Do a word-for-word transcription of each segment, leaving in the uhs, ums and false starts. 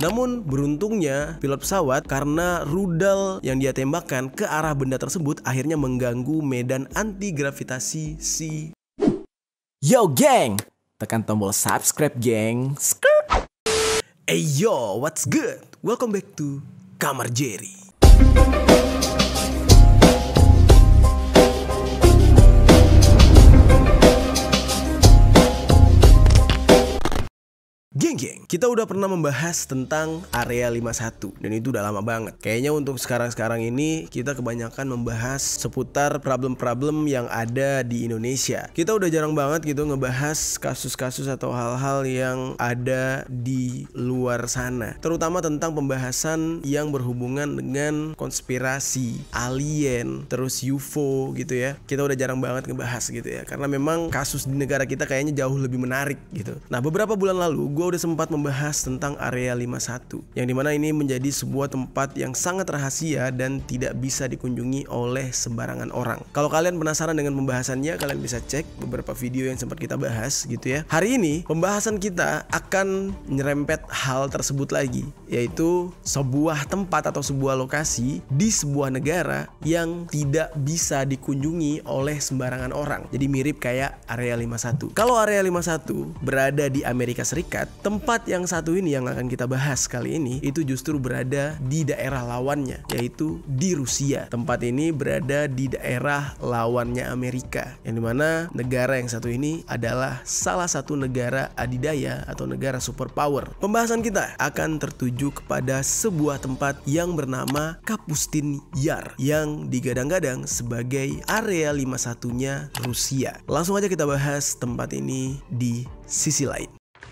Namun beruntungnya pilot pesawat, karena rudal yang dia tembakkan ke arah benda tersebut akhirnya mengganggu medan anti gravitasi si. Yo geng, tekan tombol subscribe geng. Skrrt. Hey yo, what's good? Welcome back to Kamar Jerry. Geng-geng, kita udah pernah membahas tentang Area lima puluh satu dan itu udah lama banget. Kayaknya untuk sekarang-sekarang ini kita kebanyakan membahas seputar problem-problem yang ada di Indonesia. Kita udah jarang banget gitu ngebahas kasus-kasus atau hal-hal yang ada di luar sana, terutama tentang pembahasan yang berhubungan dengan konspirasi, alien, terus U F O gitu ya. Kita udah jarang banget ngebahas gitu ya, karena memang kasus di negara kita kayaknya jauh lebih menarik gitu. Nah, beberapa bulan lalu gue udah sempat membahas tentang Area lima puluh satu, yang dimana ini menjadi sebuah tempat yang sangat rahasia dan tidak bisa dikunjungi oleh sembarangan orang. Kalau kalian penasaran dengan pembahasannya, kalian bisa cek beberapa video yang sempat kita bahas gitu ya. Hari ini pembahasan kita akan nyerempet hal tersebut lagi, yaitu sebuah tempat atau sebuah lokasi di sebuah negara yang tidak bisa dikunjungi oleh sembarangan orang. Jadi mirip kayak Area lima puluh satu. Kalau Area lima puluh satu berada di Amerika Serikat, tempat yang satu ini yang akan kita bahas kali ini itu justru berada di daerah lawannya, yaitu di Rusia. Tempat ini berada di daerah lawannya Amerika, yang dimana negara yang satu ini adalah salah satu negara adidaya atau negara superpower. Pembahasan kita akan tertuju kepada sebuah tempat yang bernama Kapustin Yar, yang digadang-gadang sebagai Area lima puluh satunya Rusia. Langsung aja kita bahas tempat ini di sisi lain.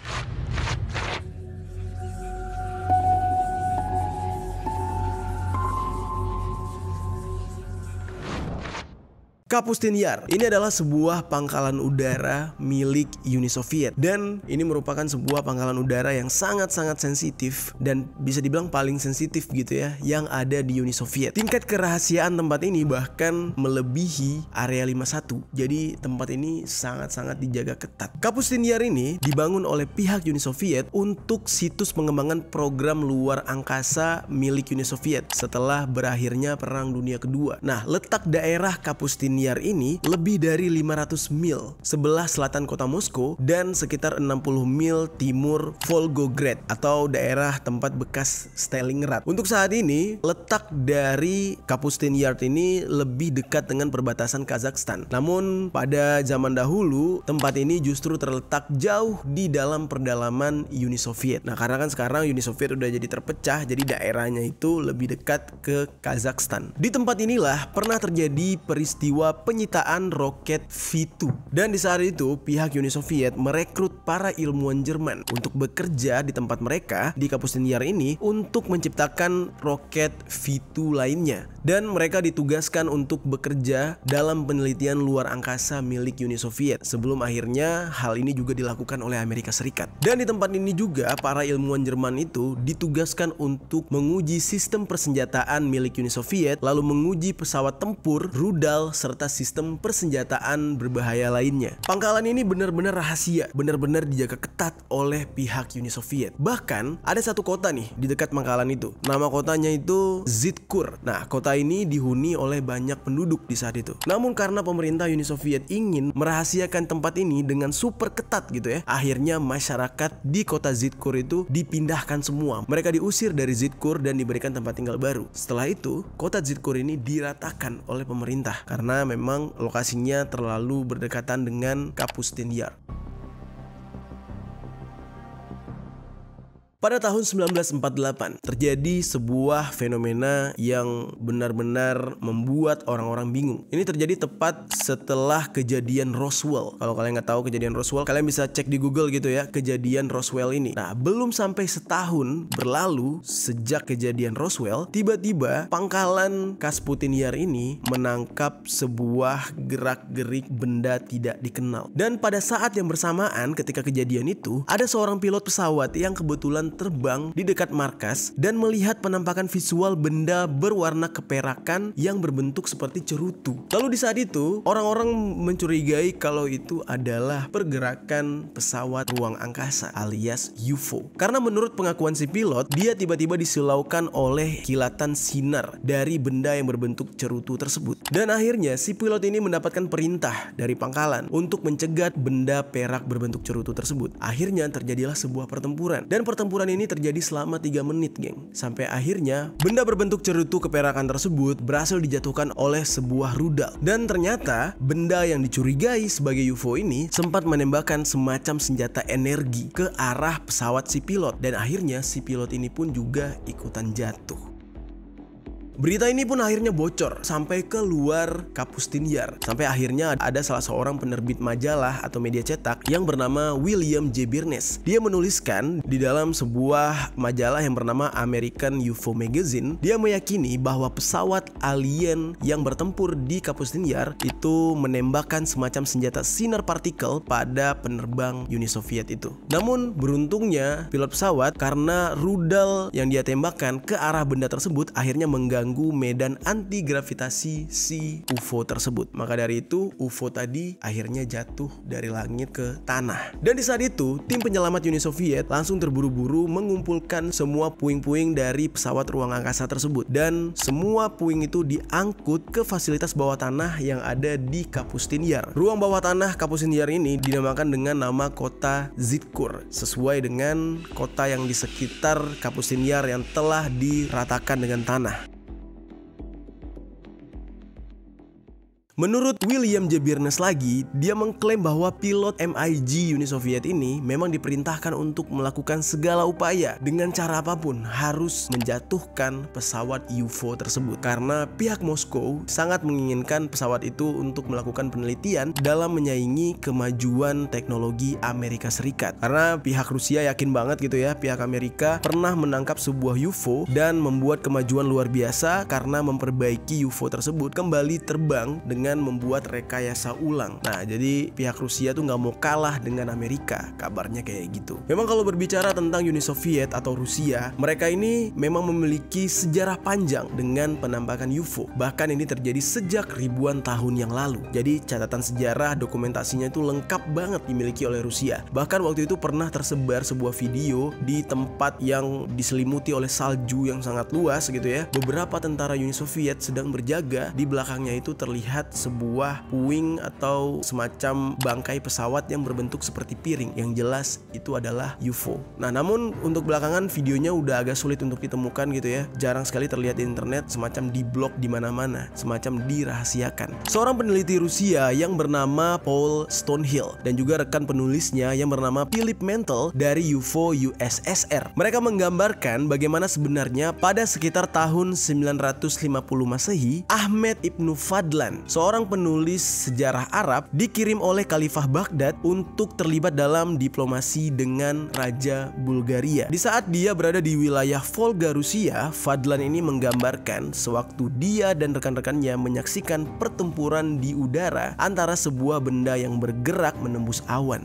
Kapustin Yar ini adalah sebuah pangkalan udara milik Uni Soviet, dan ini merupakan sebuah pangkalan udara yang sangat-sangat sensitif dan bisa dibilang paling sensitif gitu ya yang ada di Uni Soviet. Tingkat kerahasiaan tempat ini bahkan melebihi Area lima puluh satu. Jadi tempat ini sangat-sangat dijaga ketat. Kapustin Yar ini dibangun oleh pihak Uni Soviet untuk situs pengembangan program luar angkasa milik Uni Soviet setelah berakhirnya Perang Dunia Kedua. Nah, letak daerah Kapustin Yar ini lebih dari lima ratus mil sebelah selatan kota Moskow dan sekitar enam puluh mil timur Volgograd atau daerah tempat bekas Stalingrad. Untuk saat ini, letak dari Kapustin Yar ini lebih dekat dengan perbatasan Kazakhstan. Namun pada zaman dahulu, tempat ini justru terletak jauh di dalam perdalaman Uni Soviet. Nah, karena kan sekarang Uni Soviet udah jadi terpecah, jadi daerahnya itu lebih dekat ke Kazakhstan. Di tempat inilah pernah terjadi peristiwa penyitaan roket V dua, dan di saat itu pihak Uni Soviet merekrut para ilmuwan Jerman untuk bekerja di tempat mereka di Kapustin Yar ini untuk menciptakan roket V dua lainnya, dan mereka ditugaskan untuk bekerja dalam penelitian luar angkasa milik Uni Soviet sebelum akhirnya hal ini juga dilakukan oleh Amerika Serikat. Dan di tempat ini juga para ilmuwan Jerman itu ditugaskan untuk menguji sistem persenjataan milik Uni Soviet, lalu menguji pesawat tempur, rudal, serta sistem persenjataan berbahaya lainnya. Pangkalan ini benar-benar rahasia, benar-benar dijaga ketat oleh pihak Uni Soviet. Bahkan ada satu kota nih di dekat pangkalan itu. Nama kotanya itu Zitkur. Nah, kota ini dihuni oleh banyak penduduk di saat itu. Namun karena pemerintah Uni Soviet ingin merahasiakan tempat ini dengan super ketat gitu ya, akhirnya masyarakat di kota Zitkur itu dipindahkan semua. Mereka diusir dari Zitkur dan diberikan tempat tinggal baru. Setelah itu, kota Zitkur ini diratakan oleh pemerintah karena memang lokasinya terlalu berdekatan dengan Kapustin Yar. Pada tahun sembilan belas empat puluh delapan terjadi sebuah fenomena yang benar-benar membuat orang-orang bingung. Ini terjadi tepat setelah kejadian Roswell. Kalau kalian nggak tahu kejadian Roswell, kalian bisa cek di Google gitu ya, kejadian Roswell ini. Nah, belum sampai setahun berlalu sejak kejadian Roswell, tiba-tiba pangkalan Kapustin Yar ini menangkap sebuah gerak-gerik benda tidak dikenal. Dan pada saat yang bersamaan ketika kejadian itu, ada seorang pilot pesawat yang kebetulan kebetulan terbang di dekat markas dan melihat penampakan visual benda berwarna keperakan yang berbentuk seperti cerutu. Lalu di saat itu, orang-orang mencurigai kalau itu adalah pergerakan pesawat ruang angkasa alias U F O. Karena menurut pengakuan si pilot, dia tiba-tiba disilaukan oleh kilatan sinar dari benda yang berbentuk cerutu tersebut. Dan akhirnya si pilot ini mendapatkan perintah dari pangkalan untuk mencegat benda perak berbentuk cerutu tersebut. Akhirnya terjadilah sebuah pertempuran. Dan pertempuran ini terjadi selama tiga menit, geng. Sampai akhirnya benda berbentuk cerutu keperakan tersebut berhasil dijatuhkan oleh sebuah rudal. Dan ternyata benda yang dicurigai sebagai U F O ini sempat menembakkan semacam senjata energi ke arah pesawat si pilot. Dan akhirnya si pilot ini pun juga ikutan jatuh. Berita ini pun akhirnya bocor sampai ke luar Kapustin Yar. Sampai akhirnya ada salah seorang penerbit majalah atau media cetak yang bernama William J. Birnes. Dia menuliskan di dalam sebuah majalah yang bernama American U F O Magazine. Dia meyakini bahwa pesawat alien yang bertempur di Kapustin Yar itu menembakkan semacam senjata sinar partikel pada penerbang Uni Soviet itu. Namun beruntungnya pilot pesawat, karena rudal yang dia tembakkan ke arah benda tersebut akhirnya mengganggu medan anti gravitasi si U F O tersebut. Maka dari itu U F O tadi akhirnya jatuh dari langit ke tanah. Dan di saat itu tim penyelamat Uni Soviet langsung terburu-buru mengumpulkan semua puing-puing dari pesawat ruang angkasa tersebut. Dan semua puing itu diangkut ke fasilitas bawah tanah yang ada di Kapustin Yar. Ruang bawah tanah Kapustin Yar ini dinamakan dengan nama kota Zitkur, sesuai dengan kota yang di sekitar Kapustin Yar yang telah diratakan dengan tanah. Menurut William J. Birnes lagi, dia mengklaim bahwa pilot M I G Uni Soviet ini memang diperintahkan untuk melakukan segala upaya dengan cara apapun harus menjatuhkan pesawat U F O tersebut. Karena pihak Moskow sangat menginginkan pesawat itu untuk melakukan penelitian dalam menyaingi kemajuan teknologi Amerika Serikat. Karena pihak Rusia yakin banget gitu ya, pihak Amerika pernah menangkap sebuah U F O dan membuat kemajuan luar biasa karena memperbaiki U F O tersebut kembali terbang dengan membuat rekayasa ulang. Nah, jadi pihak Rusia tuh nggak mau kalah dengan Amerika, kabarnya kayak gitu. Memang kalau berbicara tentang Uni Soviet atau Rusia, mereka ini memang memiliki sejarah panjang dengan penampakan U F O. Bahkan ini terjadi sejak ribuan tahun yang lalu. Jadi catatan sejarah dokumentasinya itu lengkap banget dimiliki oleh Rusia. Bahkan waktu itu pernah tersebar sebuah video di tempat yang diselimuti oleh salju yang sangat luas gitu ya. Beberapa tentara Uni Soviet sedang berjaga, di belakangnya itu terlihat sebuah puing atau semacam bangkai pesawat yang berbentuk seperti piring. Yang jelas itu adalah U F O. Nah, namun untuk belakangan videonya udah agak sulit untuk ditemukan gitu ya. Jarang sekali terlihat di internet, semacam di blog di mana-mana, semacam dirahasiakan. Seorang peneliti Rusia yang bernama Paul Stonehill dan juga rekan penulisnya yang bernama Philip Mantle dari U F O U S S R. Mereka menggambarkan bagaimana sebenarnya pada sekitar tahun sembilan ratus lima puluh Masehi, Ahmed Ibnu Fadlan, seorang penulis sejarah Arab, dikirim oleh Khalifah Baghdad untuk terlibat dalam diplomasi dengan Raja Bulgaria. Di saat dia berada di wilayah Volga Rusia, Fadlan ini menggambarkan sewaktu dia dan rekan-rekannya menyaksikan pertempuran di udara antara sebuah benda yang bergerak menembus awan.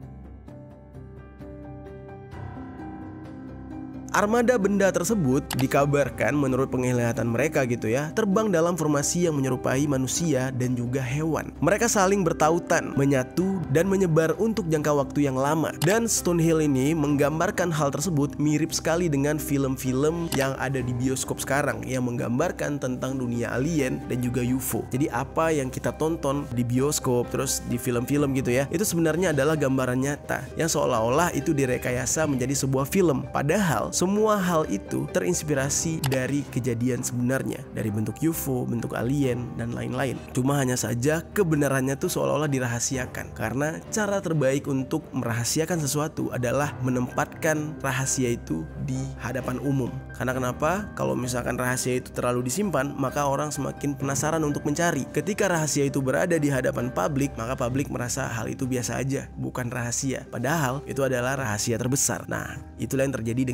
Armada benda tersebut dikabarkan menurut penglihatan mereka gitu ya, terbang dalam formasi yang menyerupai manusia dan juga hewan. Mereka saling bertautan, menyatu, dan menyebar untuk jangka waktu yang lama. Dan Stonehill ini menggambarkan hal tersebut mirip sekali dengan film-film yang ada di bioskop sekarang yang menggambarkan tentang dunia alien dan juga U F O. Jadi apa yang kita tonton di bioskop terus di film-film gitu ya, itu sebenarnya adalah gambaran nyata yang seolah-olah itu direkayasa menjadi sebuah film. Padahal semua hal itu terinspirasi dari kejadian sebenarnya, dari bentuk U F O, bentuk alien, dan lain-lain. Cuma hanya saja kebenarannya tuh seolah-olah dirahasiakan. Karena cara terbaik untuk merahasiakan sesuatu adalah menempatkan rahasia itu di hadapan umum. Karena kenapa? Kalau misalkan rahasia itu terlalu disimpan, maka orang semakin penasaran untuk mencari. Ketika rahasia itu berada di hadapan publik, maka publik merasa hal itu biasa aja, bukan rahasia. Padahal itu adalah rahasia terbesar. Nah, itulah yang terjadi dengan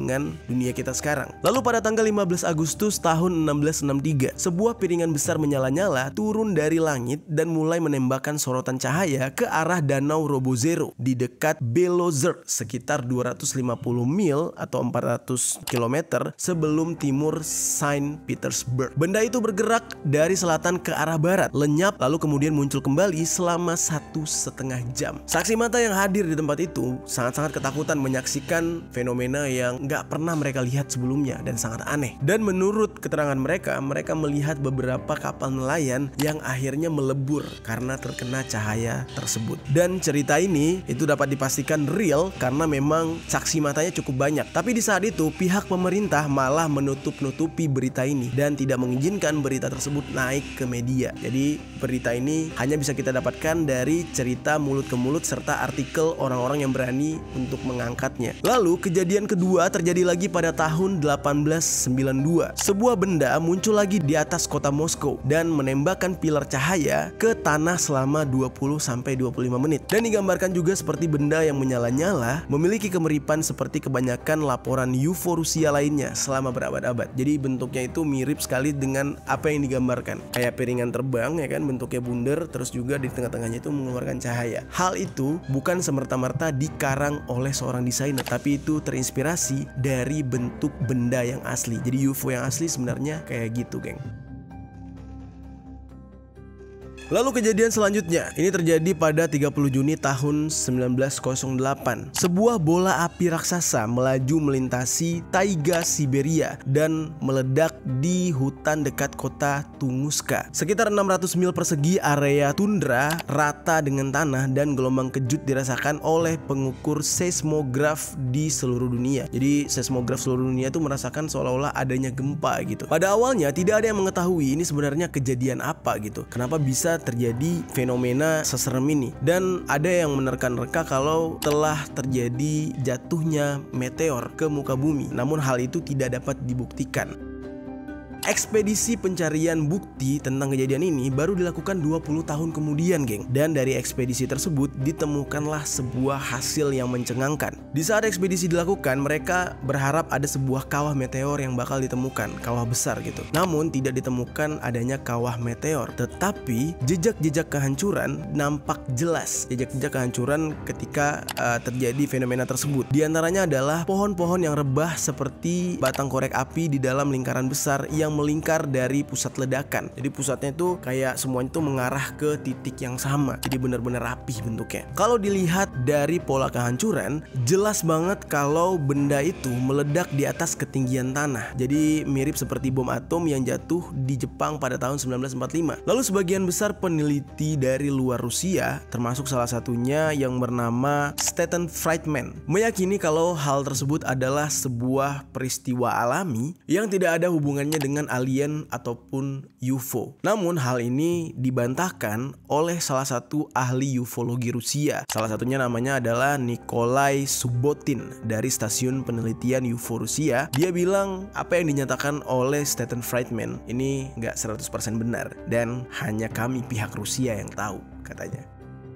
dunia kita sekarang. Lalu pada tanggal lima belas Agustus tahun enam belas enam puluh tiga, sebuah piringan besar menyala-nyala turun dari langit dan mulai menembakkan sorotan cahaya ke arah danau Robozero di dekat Belozersk, sekitar dua ratus lima puluh mil atau empat ratus kilometer sebelum timur Saint Petersburg. Benda itu bergerak dari selatan ke arah barat, lenyap lalu kemudian muncul kembali selama satu setengah jam. Saksi mata yang hadir di tempat itu sangat-sangat ketakutan menyaksikan fenomena yang nggak pernah mereka lihat sebelumnya dan sangat aneh. Dan menurut keterangan mereka, mereka melihat beberapa kapal nelayan yang akhirnya melebur karena terkena cahaya tersebut. Dan cerita ini itu dapat dipastikan real karena memang saksi matanya cukup banyak. Tapi di saat itu pihak pemerintah malah menutup-nutupi berita ini dan tidak mengizinkan berita tersebut naik ke media. Jadi berita ini hanya bisa kita dapatkan dari cerita mulut ke mulut serta artikel orang-orang yang berani untuk mengangkatnya. Lalu kejadian kedua terjadi lagi pada tahun delapan belas sembilan puluh dua. Sebuah benda muncul lagi di atas kota Moskow dan menembakkan pilar cahaya ke tanah selama dua puluh sampai dua puluh lima menit. Dan digambarkan juga seperti benda yang menyala-nyala memiliki kemiripan seperti kebanyakan laporan U F O Rusia lainnya selama berabad-abad. Jadi bentuknya itu mirip sekali dengan apa yang digambarkan. Kayak piringan terbang ya kan, bentuknya bundar, terus juga di tengah-tengahnya itu mengeluarkan cahaya. Hal itu bukan semerta-merta dikarang oleh seorang desainer, tapi itu terinspirasi dari bentuk benda yang asli. Jadi U F O yang asli sebenarnya kayak gitu, geng. Lalu kejadian selanjutnya, ini terjadi pada tiga puluh Juni tahun sembilan belas nol delapan. Sebuah bola api raksasa melaju melintasi taiga Siberia dan meledak di hutan dekat kota Tunguska. Sekitar enam ratus mil persegi area tundra rata dengan tanah dan gelombang kejut dirasakan oleh pengukur seismograf di seluruh dunia. Jadi seismograf seluruh dunia itu merasakan seolah-olah adanya gempa gitu. Pada awalnya tidak ada yang mengetahui ini sebenarnya kejadian apa gitu. Kenapa bisa terjadi fenomena seserem ini, dan ada yang menerka-nerka kalau telah terjadi jatuhnya meteor ke muka bumi, namun hal itu tidak dapat dibuktikan. Ekspedisi pencarian bukti tentang kejadian ini baru dilakukan dua puluh tahun kemudian, geng. Dan dari ekspedisi tersebut ditemukanlah sebuah hasil yang mencengangkan. Di saat ekspedisi dilakukan, mereka berharap ada sebuah kawah meteor yang bakal ditemukan, kawah besar gitu. Namun tidak ditemukan adanya kawah meteor, tetapi jejak-jejak kehancuran nampak jelas. Jejak-jejak kehancuran ketika uh, terjadi fenomena tersebut. Di antaranya adalah pohon-pohon yang rebah seperti batang korek api di dalam lingkaran besar yang melingkar dari pusat ledakan. Jadi pusatnya itu kayak semuanya itu mengarah ke titik yang sama. Jadi benar-benar rapih bentuknya. Kalau dilihat dari pola kehancuran, jelas banget kalau benda itu meledak di atas ketinggian tanah. Jadi mirip seperti bom atom yang jatuh di Jepang pada tahun sembilan belas empat puluh lima. Lalu sebagian besar peneliti dari luar Rusia, termasuk salah satunya yang bernama Stephen Friedman, meyakini kalau hal tersebut adalah sebuah peristiwa alami yang tidak ada hubungannya dengan alien ataupun U F O. Namun hal ini dibantahkan oleh salah satu ahli ufologi Rusia. Salah satunya namanya adalah Nikolai Subotin dari stasiun penelitian U F O Rusia. Dia bilang apa yang dinyatakan oleh Stephen Friedman ini nggak seratus persen benar dan hanya kami pihak Rusia yang tahu, katanya.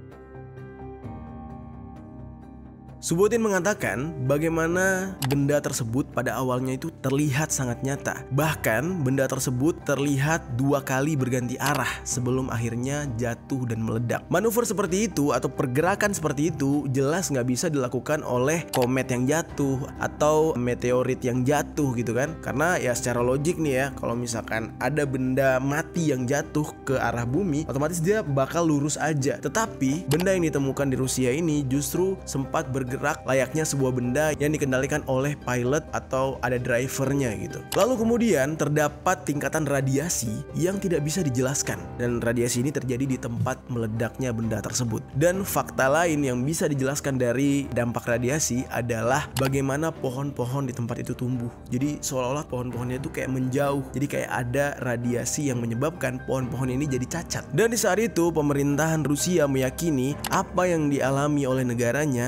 Subotin mengatakan bagaimana benda tersebut pada awalnya itu terlihat sangat nyata. Bahkan benda tersebut terlihat dua kali berganti arah sebelum akhirnya jatuh dan meledak. Manuver seperti itu atau pergerakan seperti itu jelas nggak bisa dilakukan oleh komet yang jatuh atau meteorit yang jatuh gitu kan. Karena ya secara logik nih ya, kalau misalkan ada benda mati yang jatuh ke arah bumi, otomatis dia bakal lurus aja. Tetapi benda yang ditemukan di Rusia ini justru sempat bergerak bergerak layaknya sebuah benda yang dikendalikan oleh pilot atau ada drivernya gitu. Lalu kemudian terdapat tingkatan radiasi yang tidak bisa dijelaskan, dan radiasi ini terjadi di tempat meledaknya benda tersebut. Dan fakta lain yang bisa dijelaskan dari dampak radiasi adalah bagaimana pohon-pohon di tempat itu tumbuh. Jadi seolah-olah pohon-pohonnya itu kayak menjauh. Jadi kayak ada radiasi yang menyebabkan pohon-pohon ini jadi cacat. Dan di saat itu pemerintahan Rusia meyakini apa yang dialami oleh negaranya adalah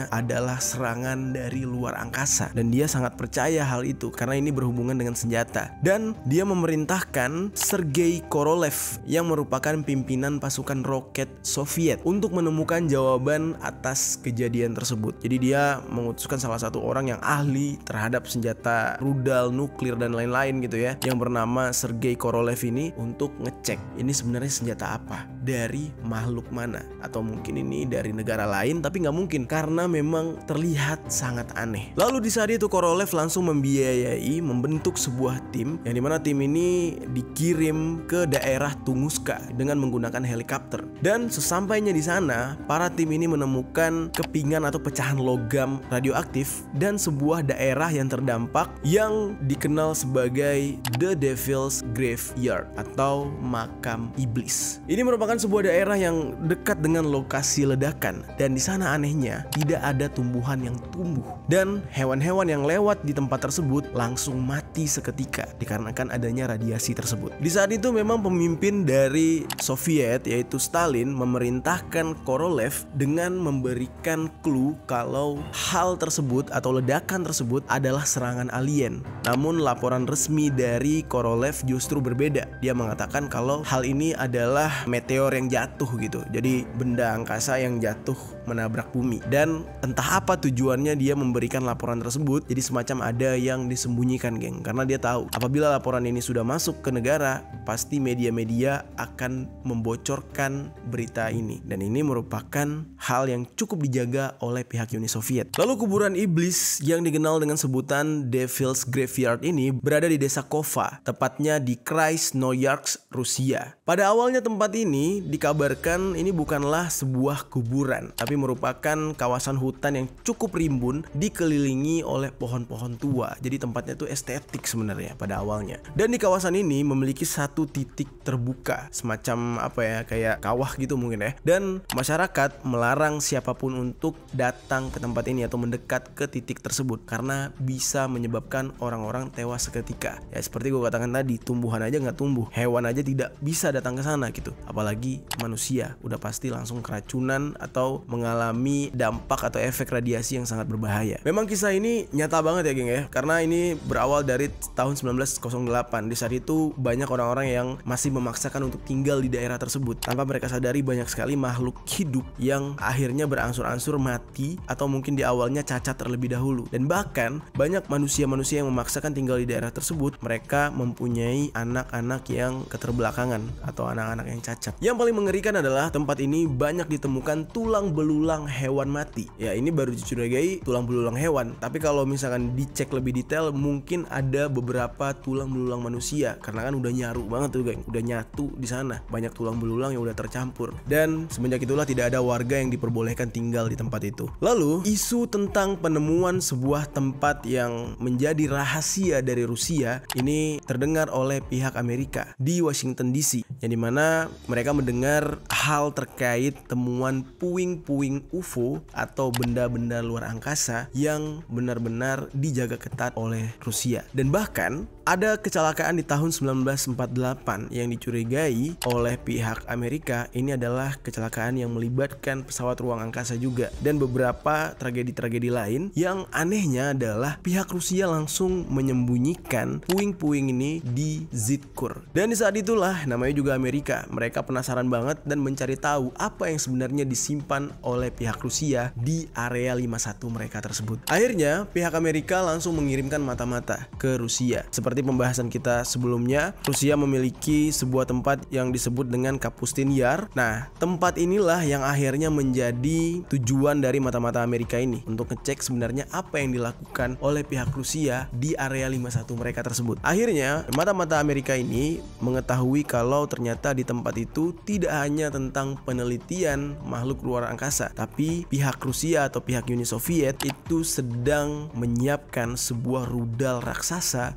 adalah serangan dari luar angkasa, dan dia sangat percaya hal itu karena ini berhubungan dengan senjata. Dan dia memerintahkan Sergei Korolev yang merupakan pimpinan pasukan roket Soviet untuk menemukan jawaban atas kejadian tersebut. Jadi dia mengutuskan salah satu orang yang ahli terhadap senjata rudal, nuklir dan lain-lain gitu ya, yang bernama Sergei Korolev ini untuk ngecek ini sebenarnya senjata apa, dari makhluk mana, atau mungkin ini dari negara lain, tapi nggak mungkin karena memang terlihat sangat aneh. Lalu di saat itu Korolev langsung membiayai membentuk sebuah tim, yang dimana tim ini dikirim ke daerah Tunguska dengan menggunakan helikopter. Dan sesampainya di sana, para tim ini menemukan kepingan atau pecahan logam radioaktif dan sebuah daerah yang terdampak yang dikenal sebagai The Devil's Graveyard atau makam iblis. Ini merupakan sebuah daerah yang dekat dengan lokasi ledakan, dan di sana anehnya tidak ada tumbuhan yang tumbuh, dan hewan-hewan yang lewat di tempat tersebut langsung mati seketika dikarenakan adanya radiasi tersebut. Di saat itu memang pemimpin dari Soviet yaitu Stalin memerintahkan Korolev dengan memberikan clue kalau hal tersebut atau ledakan tersebut adalah serangan alien. Namun laporan resmi dari Korolev justru berbeda. Dia mengatakan kalau hal ini adalah meteor yang jatuh gitu. Jadi benda angkasa yang jatuh menabrak bumi. Dan entah apa tujuannya dia memberikan laporan tersebut. Jadi semacam ada yang disembunyikan, geng. Karena dia tahu apabila laporan ini sudah masuk ke negara, pasti media-media akan membocorkan berita ini. Dan ini merupakan hal yang cukup dijaga oleh pihak Uni Soviet. Lalu kuburan iblis yang dikenal dengan sebutan Devil's Graveyard ini berada di desa Kova, tepatnya di Krasnoyarsk, Rusia. Pada awalnya tempat ini dikabarkan ini bukanlah sebuah kuburan, tapi merupakan kawasan hutan yang cukup rimbun dikelilingi oleh pohon-pohon tua. Jadi tempatnya tuh estetik sebenarnya pada awalnya. Dan di kawasan ini memiliki satu titik terbuka, semacam apa ya, kayak kawah gitu mungkin ya. Dan masyarakat melarang siapapun untuk datang ke tempat ini atau mendekat ke titik tersebut karena bisa menyebabkan orang-orang tewas seketika. Ya seperti gue katakan tadi, tumbuhan aja nggak tumbuh, hewan aja tidak bisa datang ke sana gitu. Apalagi manusia, udah pasti langsung keracunan atau mengalami dampak atau efek radiasi yang sangat berbahaya. Memang kisah ini nyata banget ya geng ya, karena ini berawal dari tahun sembilan belas nol delapan. Di saat itu banyak orang-orang yang masih memaksakan untuk tinggal di daerah tersebut tanpa mereka sadari banyak sekali makhluk hidup yang akhirnya berangsur-angsur mati atau mungkin di awalnya cacat terlebih dahulu. Dan bahkan banyak manusia-manusia yang memaksakan tinggal di daerah tersebut, mereka mempunyai anak-anak yang keterbelakangan atau anak-anak yang cacat. Yang paling mengerikan adalah tempat ini banyak ditemukan tulang belulang hewan mati. Ya ini baru dicurigai tulang belulang hewan, tapi kalau misalkan dicek lebih detail mungkin ada beberapa tulang belulang manusia karena kan udah nyaru banget tuh geng, udah nyatu di sana. Banyak tulang belulang yang udah tercampur. Dan semenjak itulah tidak ada warga yang diperbolehkan tinggal di tempat itu. Lalu isu tentang penemuan sebuah tempat yang menjadi rahasia dari Rusia ini terdengar oleh pihak Amerika di Washington D C, yang dimana mereka mendengar hal terkait temuan puing-puing U F O atau benda-benda luar angkasa yang benar-benar dijaga ketat oleh Rusia. Dan bahkan ada kecelakaan di tahun sembilan belas empat puluh delapan yang dicurigai oleh pihak Amerika. Ini adalah kecelakaan yang melibatkan pesawat ruang angkasa juga, dan beberapa tragedi-tragedi lain. Yang anehnya adalah pihak Rusia langsung menyembunyikan puing-puing ini di Zitkur. Dan di saat itulah namanya juga Amerika, mereka penasaran banget dan mencari tahu apa yang sebenarnya disimpan oleh pihak Rusia di area lima puluh satu mereka tersebut. Akhirnya pihak Amerika langsung mengirimkan mata-mata ke Rusia. Seperti pembahasan kita sebelumnya, Rusia memiliki sebuah tempat yang disebut dengan Kapustin Yar. Nah, tempat inilah yang akhirnya menjadi tujuan dari mata-mata Amerika ini untuk ngecek sebenarnya apa yang dilakukan oleh pihak Rusia di area lima puluh satu mereka tersebut. Akhirnya mata-mata Amerika ini mengetahui kalau ternyata di tempat itu tidak hanya tentang penelitian makhluk luar angkasa, tapi pihak Rusia atau pihak Uni Soviet itu sedang menyiapkan sebuah rudal raksasa yang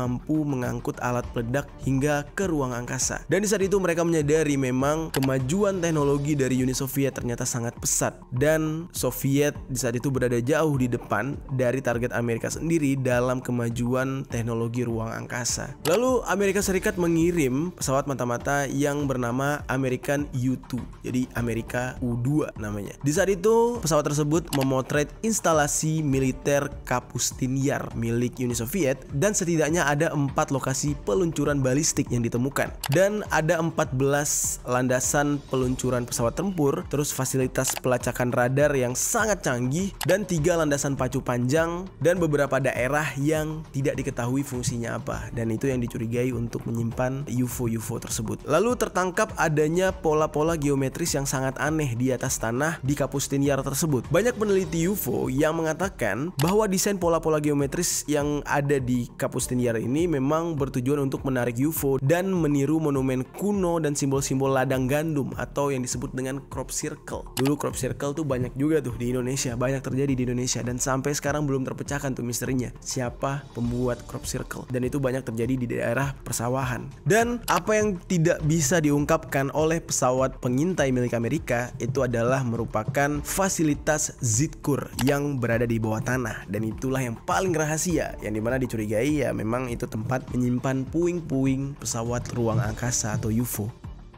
mampu mengangkut alat peledak hingga ke ruang angkasa. Dan di saat itu mereka menyadari memang kemajuan teknologi dari Uni Soviet ternyata sangat pesat, dan Soviet di saat itu berada jauh di depan dari target Amerika sendiri dalam kemajuan teknologi ruang angkasa. Lalu Amerika Serikat mengirim pesawat mata-mata yang bernama American U dua, jadi Amerika U dua namanya. Di saat itu pesawat tersebut memotret instalasi militer Kapustin Yar milik Uni Soviet, dan setidaknya ada empat lokasi peluncuran balistik yang ditemukan, dan ada empat belas landasan peluncuran pesawat tempur, terus fasilitas pelacakan radar yang sangat canggih, dan tiga landasan pacu panjang, dan beberapa daerah yang tidak diketahui fungsinya apa, dan itu yang dicurigai untuk menyimpan U F O-U F O tersebut. Lalu tertangkap adanya pola-pola geometris yang sangat aneh di atas tanah di Kapustin Yar tersebut. Banyak peneliti U F O yang mengatakan bahwa desain pola-pola geometris yang ada di Kapustin Yar ini memang bertujuan untuk menarik U F O dan meniru monumen kuno dan simbol-simbol ladang gandum atau yang disebut dengan crop circle. Dulu crop circle tuh banyak juga tuh di Indonesia, banyak terjadi di Indonesia, dan sampai sekarang belum terpecahkan tuh misterinya siapa pembuat crop circle, dan itu banyak terjadi di daerah persawahan. Dan apa yang tidak bisa diungkapkan oleh pesawat pengintai milik Amerika itu adalah merupakan fasilitas Zitkur yang berada di bawah tanah, dan itulah yang paling rahasia, yang dimana dicurigai ya memang itu tempat menyimpan puing-puing pesawat ruang angkasa atau U F O.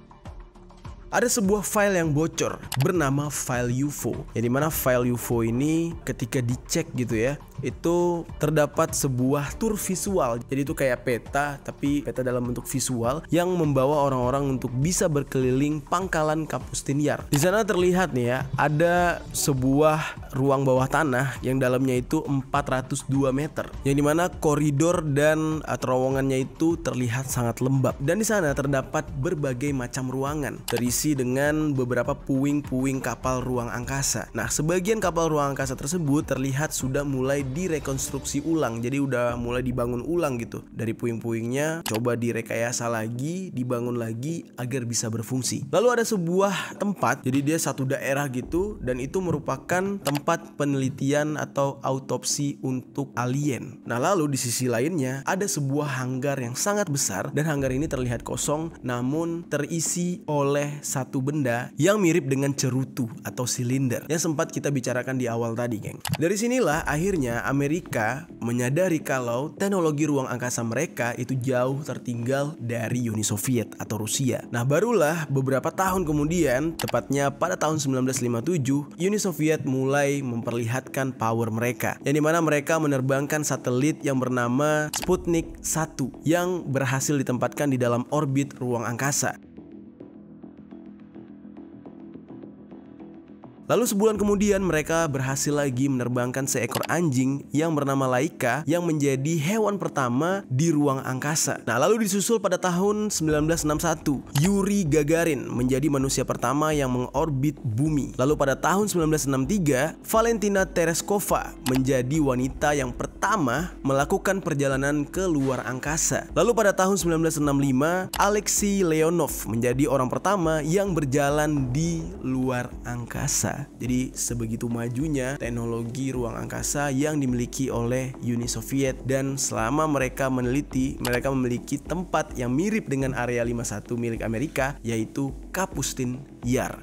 Ada sebuah file yang bocor bernama file U F O, yang dimana file U F O ini ketika dicek gitu ya, itu terdapat sebuah tur visual. Jadi itu kayak peta, tapi peta dalam bentuk visual yang membawa orang-orang untuk bisa berkeliling pangkalan Kapustin Yar. Di sana terlihat nih ya, ada sebuah ruang bawah tanah yang dalamnya itu empat ratus dua meter, yang dimana koridor dan terowongannya itu terlihat sangat lembab, dan di sana terdapat berbagai macam ruangan terisi dengan beberapa puing-puing kapal ruang angkasa. Nah, sebagian kapal ruang angkasa tersebut terlihat sudah mulai direkonstruksi ulang, jadi udah mulai dibangun ulang gitu. Dari puing-puingnya coba direkayasa lagi, dibangun lagi agar bisa berfungsi. Lalu ada sebuah tempat, jadi dia satu daerah gitu, dan itu merupakan tempat penelitian atau autopsi untuk alien. Nah, lalu di sisi lainnya ada sebuah hanggar yang sangat besar, dan hanggar ini terlihat kosong namun terisi oleh satu benda yang mirip dengan cerutu atau silinder yang sempat kita bicarakan di awal tadi, geng. Dari sinilah akhirnya Amerika menyadari kalau teknologi ruang angkasa mereka itu jauh tertinggal dari Uni Soviet atau Rusia. Nah, barulah beberapa tahun kemudian, tepatnya pada tahun sembilan belas lima puluh tujuh, Uni Soviet mulai memperlihatkan power mereka, yang dimana mereka menerbangkan satelit yang bernama Sputnik satu yang berhasil ditempatkan di dalam orbit ruang angkasa. Lalu sebulan kemudian mereka berhasil lagi menerbangkan seekor anjing yang bernama Laika yang menjadi hewan pertama di ruang angkasa. Nah, lalu disusul pada tahun sembilan belas enam puluh satu, Yuri Gagarin menjadi manusia pertama yang mengorbit bumi. Lalu pada tahun sembilan belas enam puluh tiga, Valentina Tereskova menjadi wanita yang pertama melakukan perjalanan ke luar angkasa. Lalu pada tahun sembilan belas enam puluh lima, Alexei Leonov menjadi orang pertama yang berjalan di luar angkasa. Jadi sebegitu majunya teknologi ruang angkasa yang dimiliki oleh Uni Soviet, dan selama mereka meneliti, mereka memiliki tempat yang mirip dengan Area lima puluh satu milik Amerika, yaitu Kapustin Yar.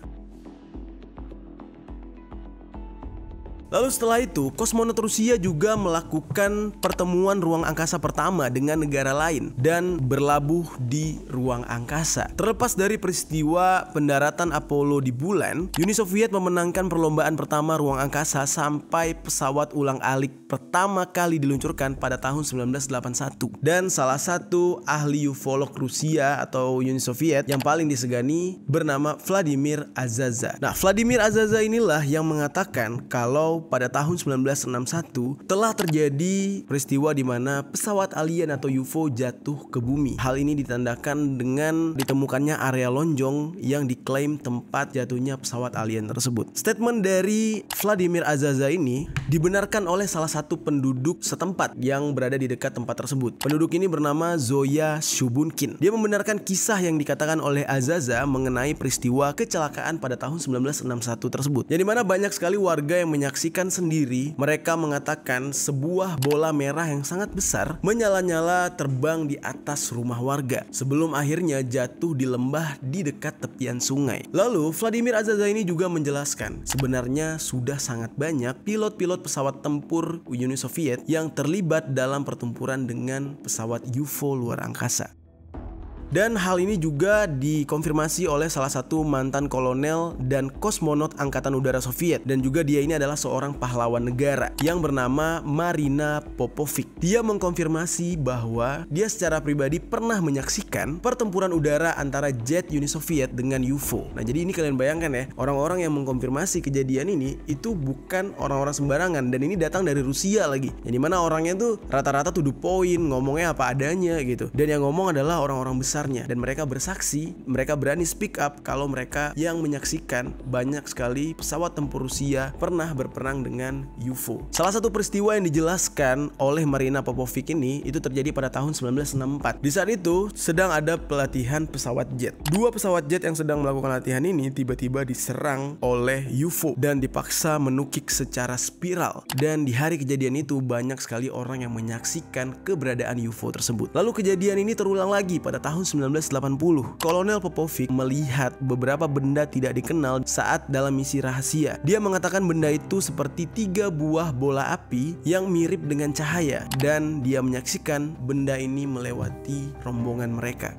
Lalu setelah itu, kosmonot Rusia juga melakukan pertemuan ruang angkasa pertama dengan negara lain dan berlabuh di ruang angkasa. Terlepas dari peristiwa pendaratan Apollo di bulan, Uni Soviet memenangkan perlombaan pertama ruang angkasa sampai pesawat ulang-alik pertama kali diluncurkan pada tahun sembilan belas delapan puluh satu. Dan salah satu ahli ufolog Rusia atau Uni Soviet yang paling disegani bernama Vladimir Azaza. Nah, Vladimir Azaza inilah yang mengatakan kalau pada tahun sembilan belas enam puluh satu telah terjadi peristiwa di mana pesawat alien atau U F O jatuh ke bumi. Hal ini ditandakan dengan ditemukannya area lonjong yang diklaim tempat jatuhnya pesawat alien tersebut. Statement dari Vladimir Azaza ini dibenarkan oleh salah satu penduduk setempat yang berada di dekat tempat tersebut. Penduduk ini bernama Zoya Shubunkin. Dia membenarkan kisah yang dikatakan oleh Azaza mengenai peristiwa kecelakaan pada tahun sembilan belas enam puluh satu tersebut, yang dimana banyak sekali warga yang menyaksikan menyaksikan sendiri. Mereka mengatakan sebuah bola merah yang sangat besar menyala-nyala terbang di atas rumah warga sebelum akhirnya jatuh di lembah di dekat tepian sungai. Lalu Vladimir Azazaini juga menjelaskan sebenarnya sudah sangat banyak pilot-pilot pesawat tempur Uni Soviet yang terlibat dalam pertempuran dengan pesawat U F O luar angkasa. Dan hal ini juga dikonfirmasi oleh salah satu mantan kolonel dan kosmonot Angkatan Udara Soviet. Dan juga dia ini adalah seorang pahlawan negara yang bernama Marina Popovic. Dia mengkonfirmasi bahwa dia secara pribadi pernah menyaksikan pertempuran udara antara jet Uni Soviet dengan U F O. Nah jadi ini kalian bayangkan ya, orang-orang yang mengkonfirmasi kejadian ini itu bukan orang-orang sembarangan. Dan ini datang dari Rusia lagi, yang dimana orangnya tuh rata-rata to the point, ngomongnya apa adanya gitu. Dan yang ngomong adalah orang-orang besar. Dan mereka bersaksi, mereka berani speak up kalau mereka yang menyaksikan banyak sekali pesawat tempur Rusia pernah berperang dengan U F O. Salah satu peristiwa yang dijelaskan oleh Marina Popovic ini itu terjadi pada tahun seribu sembilan ratus enam puluh empat. Di saat itu sedang ada pelatihan pesawat jet. Dua pesawat jet yang sedang melakukan latihan ini tiba-tiba diserang oleh U F O dan dipaksa menukik secara spiral. Dan di hari kejadian itu banyak sekali orang yang menyaksikan keberadaan U F O tersebut. Lalu kejadian ini terulang lagi pada tahun seribu sembilan ratus delapan puluh. Kolonel Popovic melihat beberapa benda tidak dikenal saat dalam misi rahasia. Dia mengatakan benda itu seperti tiga buah bola api yang mirip dengan cahaya, dan dia menyaksikan benda ini melewati rombongan mereka.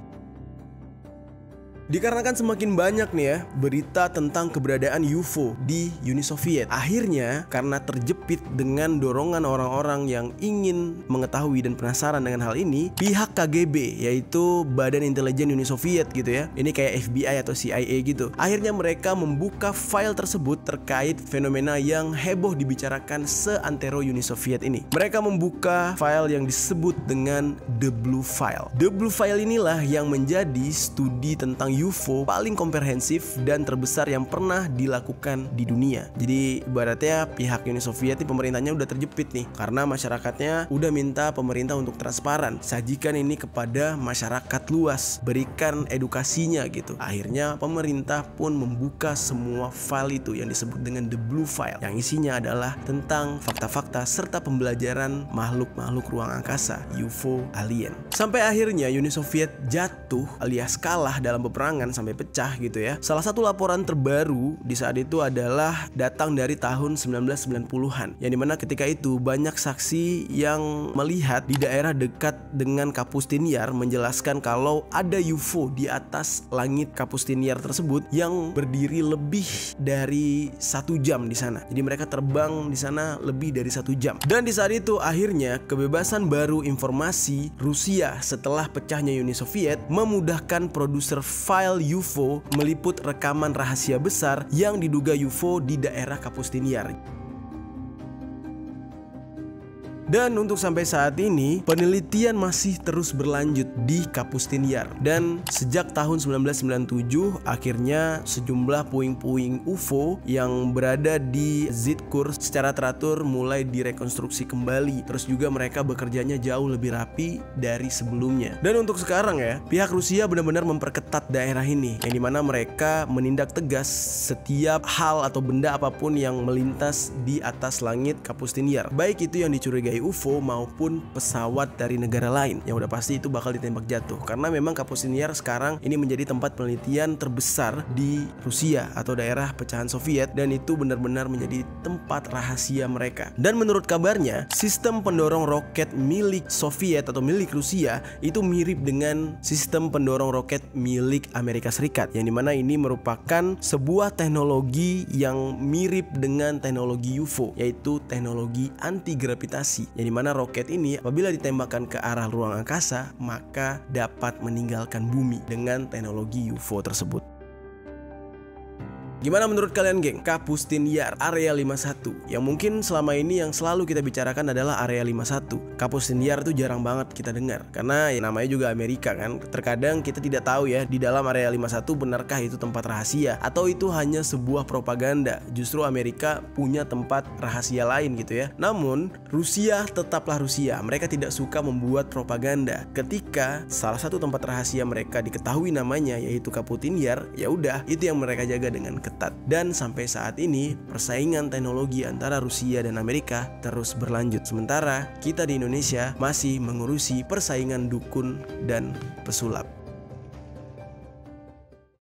Dikarenakan semakin banyak nih ya berita tentang keberadaan U F O di Uni Soviet, akhirnya karena terjepit dengan dorongan orang-orang yang ingin mengetahui dan penasaran dengan hal ini, pihak K G B, yaitu Badan Intelijen Uni Soviet gitu ya, ini kayak F B I atau C I A gitu, akhirnya mereka membuka file tersebut terkait fenomena yang heboh dibicarakan seantero Uni Soviet ini. Mereka membuka file yang disebut dengan The Blue File. The Blue File inilah yang menjadi studi tentang U F O paling komprehensif dan terbesar yang pernah dilakukan di dunia. Jadi ibaratnya pihak Uni Soviet, pemerintahnya udah terjepit nih, karena masyarakatnya udah minta pemerintah untuk transparan, sajikan ini kepada masyarakat luas, berikan edukasinya gitu. Akhirnya pemerintah pun membuka semua file itu yang disebut dengan The Blue File, yang isinya adalah tentang fakta-fakta serta pembelajaran makhluk-makhluk ruang angkasa, U F O, alien. Sampai akhirnya Uni Soviet jatuh alias kalah dalam peperangan sampai pecah gitu ya. Salah satu laporan terbaru di saat itu adalah datang dari tahun seribu sembilan ratus sembilan puluhan, yang dimana ketika itu banyak saksi yang melihat di daerah dekat dengan Kapustin Yar menjelaskan kalau ada U F O di atas langit Kapustin Yar tersebut yang berdiri lebih dari satu jam di sana. Jadi mereka terbang di sana lebih dari satu jam. Dan di saat itu akhirnya kebebasan baru informasi Rusia setelah pecahnya Uni Soviet memudahkan produser file U F O meliput rekaman rahasia besar yang diduga U F O di daerah Kapustin Yar. Dan untuk sampai saat ini penelitian masih terus berlanjut di Kapustin Yar. Dan sejak tahun seribu sembilan ratus sembilan puluh tujuh akhirnya sejumlah puing-puing U F O yang berada di Zitkur secara teratur mulai direkonstruksi kembali. Terus juga mereka bekerjanya jauh lebih rapi dari sebelumnya. Dan untuk sekarang ya, pihak Rusia benar-benar memperketat daerah ini, yang dimana mereka menindak tegas setiap hal atau benda apapun yang melintas di atas langit Kapustin Yar, baik itu yang dicurigai U F O maupun pesawat dari negara lain, yang udah pasti itu bakal ditembak jatuh. Karena memang Kapustin Yar sekarang ini menjadi tempat penelitian terbesar di Rusia atau daerah pecahan Soviet, dan itu benar-benar menjadi tempat rahasia mereka. Dan menurut kabarnya, sistem pendorong roket milik Soviet atau milik Rusia itu mirip dengan sistem pendorong roket milik Amerika Serikat, yang dimana ini merupakan sebuah teknologi yang mirip dengan teknologi U F O, yaitu teknologi anti gravitasi, yang dimana roket ini apabila ditembakkan ke arah ruang angkasa maka dapat meninggalkan bumi dengan teknologi U F O tersebut. Gimana menurut kalian geng? Kapustin Yar, Area lima puluh satu, yang mungkin selama ini yang selalu kita bicarakan adalah Area lima puluh satu. Kapustin Yar tuh jarang banget kita dengar, karena ya namanya juga Amerika kan. Terkadang kita tidak tahu ya di dalam Area lima puluh satu benarkah itu tempat rahasia atau itu hanya sebuah propaganda. Justru Amerika punya tempat rahasia lain gitu ya. Namun Rusia tetaplah Rusia, mereka tidak suka membuat propaganda. Ketika salah satu tempat rahasia mereka diketahui namanya yaitu Kapustin Yar, ya udah itu yang mereka jaga dengan ketat. ketat. Dan sampai saat ini persaingan teknologi antara Rusia dan Amerika terus berlanjut. Sementara kita di Indonesia masih mengurusi persaingan dukun dan pesulap.